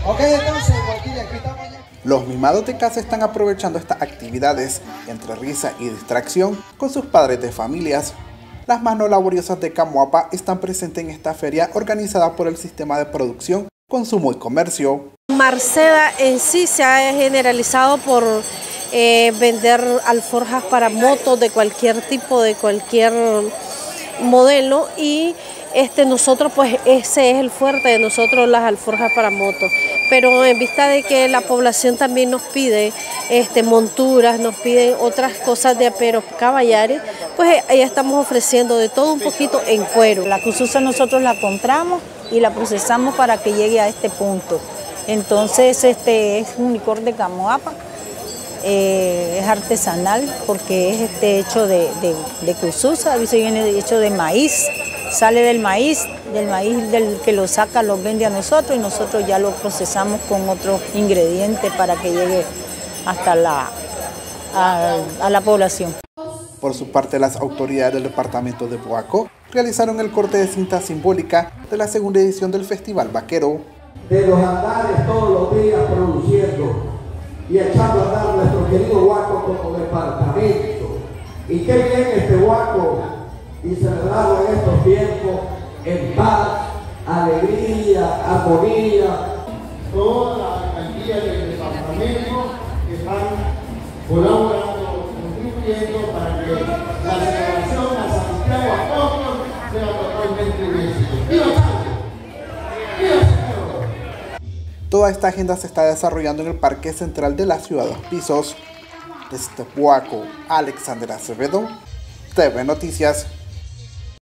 Ok, entonces, Guaquilla, aquí estamos ya. Los mimados de casa están aprovechando estas actividades entre risa y distracción con sus padres de familias. Las manos laboriosas de Camoapa están presentes en esta feria organizada por el Sistema de Producción, Consumo y Comercio. Marceda en sí se ha generalizado por vender alforjas para motos de cualquier tipo, de cualquier modelo, y nosotros pues ese es el fuerte de nosotros, las alforjas para motos, pero en vista de que la población también nos pide monturas, nos piden otras cosas de aperos caballares, pues ahí estamos ofreciendo de todo un poquito en cuero. La cususa nosotros la compramos y la procesamos para que llegue a este punto. Entonces es un licor de Camoapa, es artesanal porque es hecho de cususa, a veces viene hecho de maíz, sale del maíz del que lo saca lo vende a nosotros y nosotros ya lo procesamos con otros ingredientes para que llegue hasta a la población. Por su parte, las autoridades del departamento de Boaco realizaron el corte de cinta simbólica de la segunda edición del Festival Vaquero. De los andares todos los días produciendo y echando a andar nuestro querido Huaco como departamento. Y qué bien este Huaco y celebrarlo en estos tiempos en paz, alegría, armonía. Toda la alcaldía del departamento están colaborando, contribuyendo para que la celebración a Santiago Apóstol sea totalmente un éxito. ¡Viva Santiago! ¡Viva Santiago! Toda esta agenda se está desarrollando en el Parque Central de la Ciudad Dos Pisos. Desde Boaco, Alexander Acevedo, TV Noticias.